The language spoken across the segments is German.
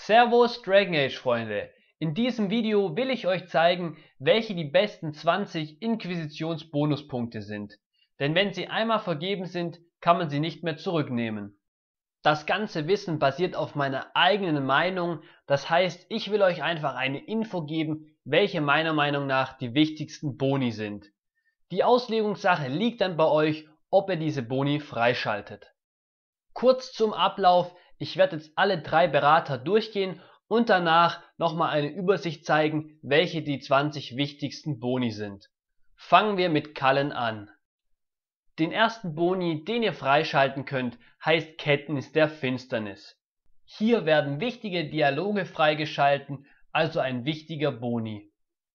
Servus Dragon Age Freunde, in diesem Video will ich euch zeigen, welche die besten 20 Inquisitionsbonuspunkte sind, denn wenn sie einmal vergeben sind, kann man sie nicht mehr zurücknehmen. Das ganze Wissen basiert auf meiner eigenen Meinung, das heißt, ich will euch einfach eine Info geben, welche meiner Meinung nach die wichtigsten Boni sind. Die Auslegungssache liegt dann bei euch, ob ihr diese Boni freischaltet. Kurz zum Ablauf, ich werde jetzt alle 3 Berater durchgehen und danach nochmal eine Übersicht zeigen, welche die 20 wichtigsten Boni sind. Fangen wir mit Cullen an. Den ersten Boni, den ihr freischalten könnt, heißt Kenntnis der Finsternis. Hier werden wichtige Dialoge freigeschalten, also ein wichtiger Boni.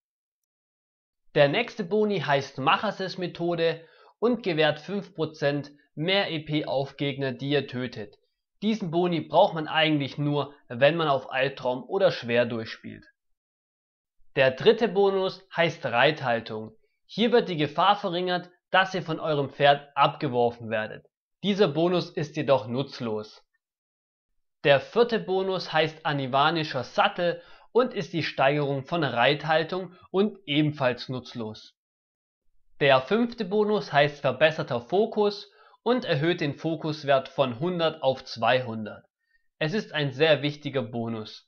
Der nächste Boni heißt Machases Methode und gewährt 5% mehr EP auf Gegner, die ihr tötet. Diesen Boni braucht man eigentlich nur, wenn man auf Albtraum oder schwer durchspielt. Der dritte Bonus heißt Reithaltung. Hier wird die Gefahr verringert, dass ihr von eurem Pferd abgeworfen werdet. Dieser Bonus ist jedoch nutzlos. Der vierte Bonus heißt Anivanischer Sattel und ist die Steigerung von Reithaltung und ebenfalls nutzlos. Der fünfte Bonus heißt Verbesserter Fokus und erhöht den Fokuswert von 100 auf 200. Es ist ein sehr wichtiger Bonus.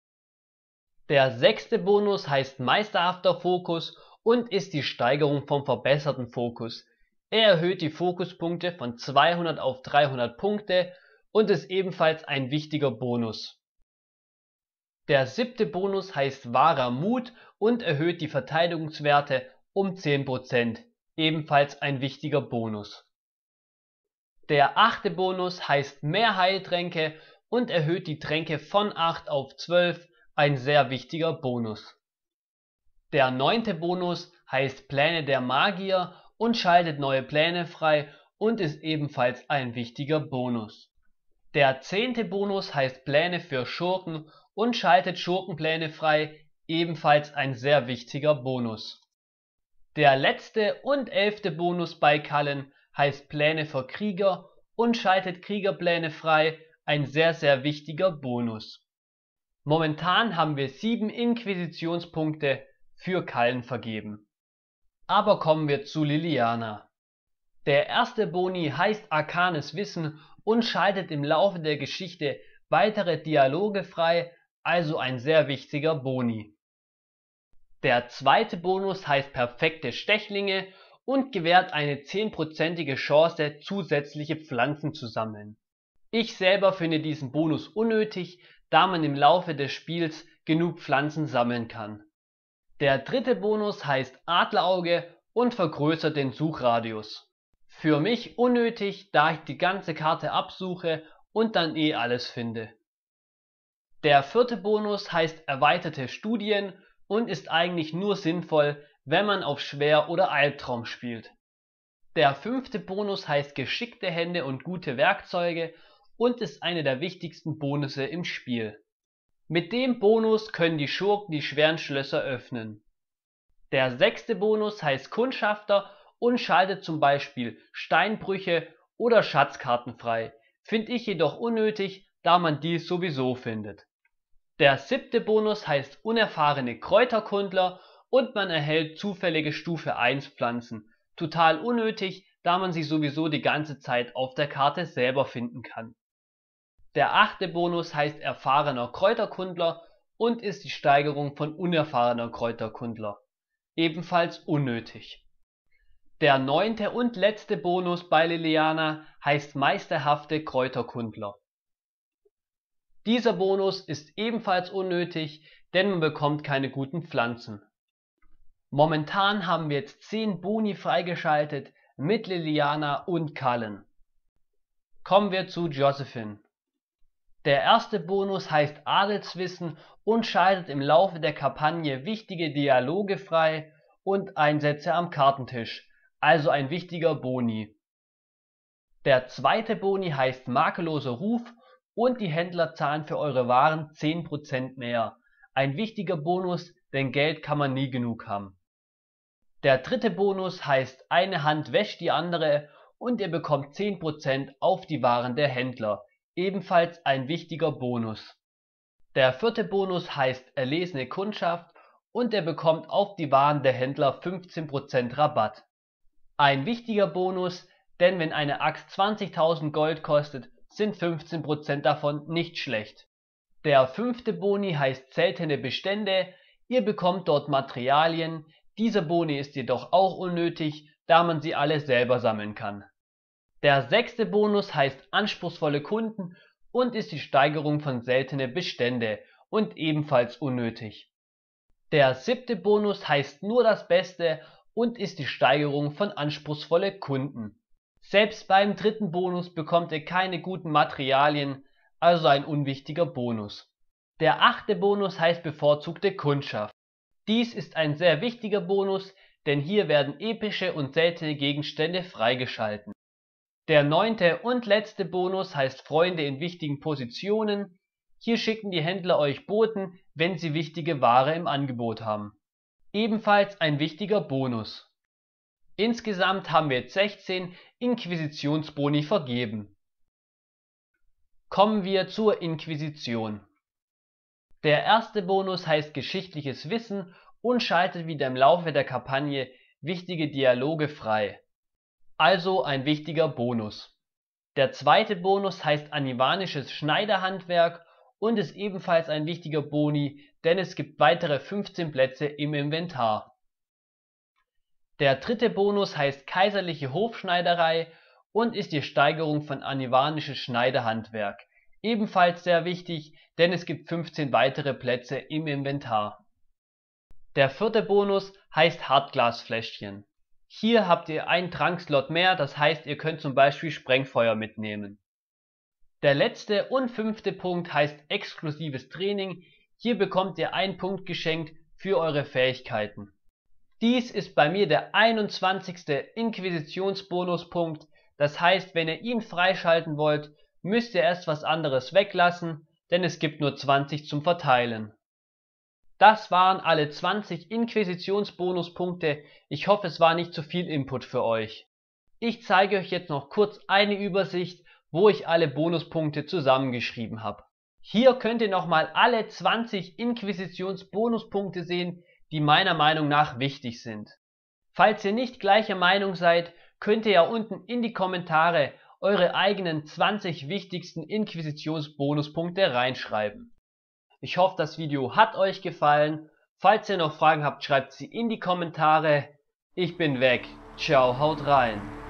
Der sechste Bonus heißt Meisterhafter Fokus und ist die Steigerung vom verbesserten Fokus. Er erhöht die Fokuspunkte von 200 auf 300 Punkte und ist ebenfalls ein wichtiger Bonus. Der siebte Bonus heißt Wahrer Mut und erhöht die Verteidigungswerte um 10%, ebenfalls ein wichtiger Bonus. Der achte Bonus heißt Mehr Heiltränke und erhöht die Tränke von 8 auf 12, ein sehr wichtiger Bonus. Der neunte Bonus heißt Pläne der Magier und schaltet neue Pläne frei und ist ebenfalls ein wichtiger Bonus. Der 10. Bonus heißt Pläne für Schurken und schaltet Schurkenpläne frei, ebenfalls ein sehr wichtiger Bonus. Der letzte und 11. Bonus bei Cullen heißt Pläne für Krieger und schaltet Kriegerpläne frei, ein sehr wichtiger Bonus. Momentan haben wir 7 Inquisitionspunkte für Cullen vergeben. Aber kommen wir zu Liliana. Der erste Boni heißt Arkanes Wissen und schaltet im Laufe der Geschichte weitere Dialoge frei, also ein sehr wichtiger Boni. Der zweite Bonus heißt Perfekte Stechlinge und gewährt eine 10%ige Chance, zusätzliche Pflanzen zu sammeln. Ich selber finde diesen Bonus unnötig, da man im Laufe des Spiels genug Pflanzen sammeln kann. Der dritte Bonus heißt Adlerauge und vergrößert den Suchradius. Für mich unnötig, da ich die ganze Karte absuche und dann alles finde. Der vierte Bonus heißt Erweiterte Studien und ist eigentlich nur sinnvoll, wenn man auf Schwer oder Albtraum spielt. Der fünfte Bonus heißt Geschickte Hände und gute Werkzeuge und ist einer der wichtigsten Bonusse im Spiel. Mit dem Bonus können die Schurken die schweren Schlösser öffnen. Der sechste Bonus heißt Kundschafter und schaltet zum Beispiel Steinbrüche oder Schatzkarten frei, finde ich jedoch unnötig, da man dies sowieso findet. Der siebte Bonus heißt Unerfahrene Kräuterkundler und man erhält zufällige Stufe 1 Pflanzen, total unnötig, da man sie sowieso die ganze Zeit auf der Karte selber finden kann. Der achte Bonus heißt Erfahrener Kräuterkundler und ist die Steigerung von Unerfahrener Kräuterkundler, ebenfalls unnötig. Der neunte und letzte Bonus bei Liliana heißt Meisterhafte Kräuterkundler. Dieser Bonus ist ebenfalls unnötig, denn man bekommt keine guten Pflanzen. Momentan haben wir jetzt 10 Boni freigeschaltet mit Liliana und Cullen. Kommen wir zu Josephine. Der erste Bonus heißt Adelswissen und schaltet im Laufe der Kampagne wichtige Dialoge frei und Einsätze am Kartentisch, also ein wichtiger Boni. Der zweite Boni heißt Makelloser Ruf und die Händler zahlen für eure Waren 10% mehr. Ein wichtiger Bonus, denn Geld kann man nie genug haben. Der dritte Bonus heißt Eine Hand wäscht die andere und ihr bekommt 10% auf die Waren der Händler. Ebenfalls ein wichtiger Bonus. Der vierte Bonus heißt erlesene Kundschaft und er bekommt auf die Waren der Händler 15% Rabatt. Ein wichtiger Bonus, denn wenn eine Axt 20.000 Gold kostet, sind 15% davon nicht schlecht. Der fünfte Boni heißt seltene Bestände, ihr bekommt dort Materialien, dieser Boni ist jedoch auch unnötig, da man sie alle selber sammeln kann. Der sechste Bonus heißt anspruchsvolle Kunden und ist die Steigerung von seltene Bestände und ebenfalls unnötig. Der siebte Bonus heißt nur das Beste und ist die Steigerung von anspruchsvolle Kunden. Selbst beim dritten Bonus bekommt ihr keine guten Materialien, also ein unwichtiger Bonus. Der achte Bonus heißt bevorzugte Kundschaft. Dies ist ein sehr wichtiger Bonus, denn hier werden epische und seltene Gegenstände freigeschalten. Der neunte und letzte Bonus heißt Freunde in wichtigen Positionen. Hier schicken die Händler euch Boten, wenn sie wichtige Ware im Angebot haben. Ebenfalls ein wichtiger Bonus. Insgesamt haben wir jetzt 16 Inquisitionsboni vergeben. Kommen wir zur Inquisition. Der erste Bonus heißt geschichtliches Wissen und schaltet wieder im Laufe der Kampagne wichtige Dialoge frei. Also ein wichtiger Bonus. Der zweite Bonus heißt animanisches Schneiderhandwerk und ist ebenfalls ein wichtiger Boni, denn es gibt weitere 15 Plätze im Inventar. Der dritte Bonus heißt kaiserliche Hofschneiderei und ist die Steigerung von animanisches Schneiderhandwerk. Ebenfalls sehr wichtig, denn es gibt 15 weitere Plätze im Inventar. Der vierte Bonus heißt Hartglasfläschchen. Hier habt ihr einen Trankslot mehr, das heißt ihr könnt zum Beispiel Sprengfeuer mitnehmen. Der letzte und fünfte Punkt heißt exklusives Training. Hier bekommt ihr einen Punkt geschenkt für eure Fähigkeiten. Dies ist bei mir der 21. Inquisitionsbonuspunkt, das heißt, wenn ihr ihn freischalten wollt, müsst ihr erst was anderes weglassen, denn es gibt nur 20 zum Verteilen. Das waren alle 20 Inquisitionsbonuspunkte, ich hoffe es war nicht zu viel Input für euch. Ich zeige euch jetzt noch kurz eine Übersicht, wo ich alle Bonuspunkte zusammengeschrieben habe. Hier könnt ihr nochmal alle 20 Inquisitionsbonuspunkte sehen, die meiner Meinung nach wichtig sind. Falls ihr nicht gleicher Meinung seid, könnt ihr ja unten in die Kommentare eure eigenen 20 wichtigsten Inquisitionsbonuspunkte reinschreiben. Ich hoffe, das Video hat euch gefallen. Falls ihr noch Fragen habt, schreibt sie in die Kommentare. Ich bin weg. Ciao, haut rein.